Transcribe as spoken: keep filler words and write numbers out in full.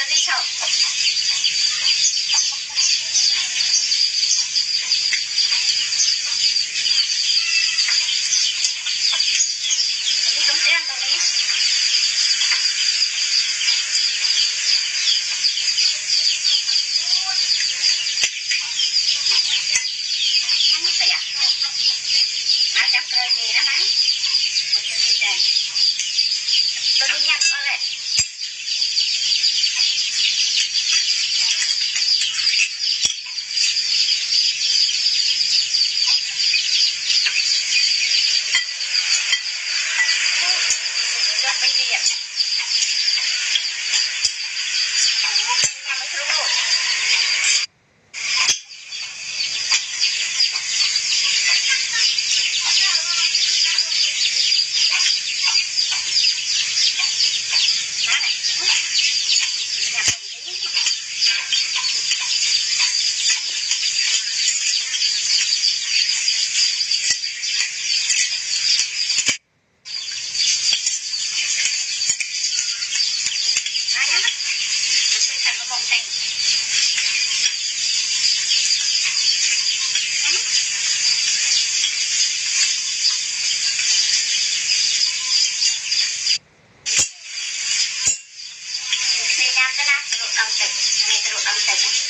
đi sao đi cũng tiền tao đi nhắn tiền má chấm cơ gì đó má một chuyện đi tiền tôi đi nhắn có lệ Hãy subscribe cho kênh Ghiền Mì Gõ để không bỏ lỡ những video hấp dẫn.